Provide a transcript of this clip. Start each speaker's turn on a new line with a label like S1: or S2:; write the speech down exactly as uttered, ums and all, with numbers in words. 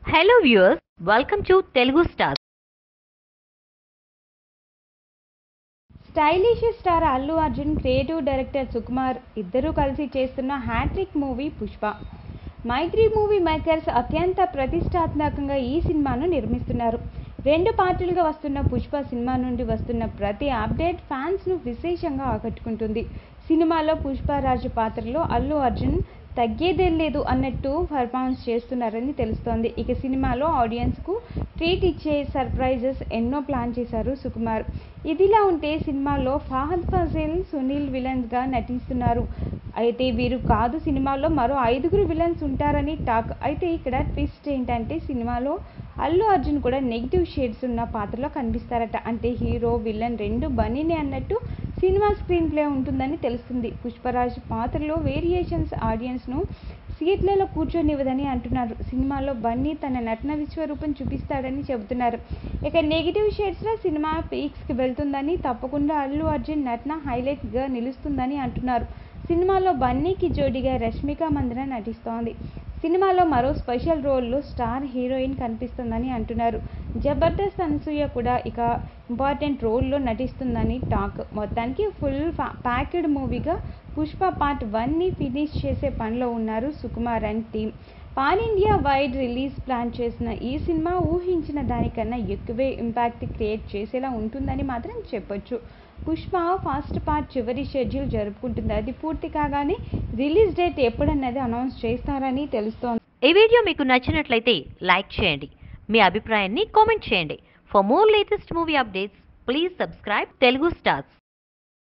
S1: Hello viewers, welcome to Telugu Stars.
S2: Stylish star Allu Arjun, creative director Sukumar ఇద్దరూ కలిసి చేస్తున్న hattrick movie Pushpa. Mythri movie makers అత్యంత ప్రతిష్టాత్మకంగా ఈ సినిమాను నిర్మిస్తున్నారు. రెండు పార్టీలుగా వస్తున్న పుష్ప సినిమా నుండి వస్తున్న ప్రతి అప్డేట్ ఫ్యాన్స్ను విశేషంగా ఆకట్టుకుంటుంది. సినిమాలో పుష్పరాజు పాత్రలో అల్లు అర్జున్ తగ్గేదేం లేదు అన్నట్టు పర్ఫార్మెన్స్ చేస్తున్నారని తెలుస్తోంది. ఇక సినిమాలో ఆడియన్స్కు ట్రీట్ ఇచ్చే సర్ప్రైజెస్ ఎన్నో ప్లాన్ చేశారు సుకుమార్. ఇదిలా ఉంటే సినిమాలో ఫహద్ ఫాసిల్, సునీల్ విలన్స్గా నటిస్తున్నారు. అయితే వీరు కాదు సినిమాలో మరో ఐదుగురు విలన్స్ ఉంటారని టాక్. అయితే ఇక్కడ ట్విస్ట్ ఏంటంటే సినిమాలో అల్లు అర్జున్ కూడా నెగిటివ్ షేడ్స్ ఉన్న పాత్రలో కనిపిస్తారట. అంటే హీరో విలన్ రెండు బన్నీనే అన్నట్టు సినిమా స్క్రీన్ ప్లే ఉంటుందని తెలుస్తుంది. పుష్పరాజ్ పాత్రలో వేరియేషన్స్ ఆడియన్స్ను సీట్లలో కూర్చొనివ్వదని అంటున్నారు. సినిమాలో బన్నీ తన నటన విశ్వరూపం చూపిస్తాడని చెబుతున్నారు. ఇక నెగిటివ్ షేడ్స్లో సినిమా పీక్స్కి వెళ్తుందని, తప్పకుండా అల్లు అర్జున్ నటన హైలైట్గా నిలుస్తుందని అంటున్నారు. సినిమాలో బన్నీకి జోడీగా రష్మిక మందన నటిస్తోంది. సినిమాలో మరో స్పెషల్ రోల్లో స్టార్ హీరోయిన్ కనిపిస్తుందని అంటున్నారు. జబర్దస్త్ అనసూయ కూడా ఇక ఇంపార్టెంట్ రోల్లో నటిస్తుందని టాక్. మొత్తానికి ఫుల్ ప్యాక్డ్ మూవీగా పుష్ప పార్ట్ వన్ని ఫినిష్ చేసే పనిలో ఉన్నారు Sukumar and team. Pan India wide release plan చేసిన ఈ సినిమా ఊహించిన దానికన్నా ఎక్కువే ఇంపాక్ట్ క్రియేట్ చేసేలా ఉంటుందని మాత్రం చెప్పొచ్చు. పుష్ప ఫస్ట్ పార్ట్ చివరి షెడ్యూల్ జరుపుకుంటుంది. అది పూర్తి కాగానే రిలీజ్ డేట్ ఎప్పుడన్నది అనౌన్స్ చేస్తారని తెలుస్తోంది.
S1: ఈ వీడియో మీకు నచ్చినట్లయితే లైక్ చేయండి, మీ అభిప్రాయాన్ని కామెంట్ చేయండి. For more latest movie updates please subscribe Telugu stars.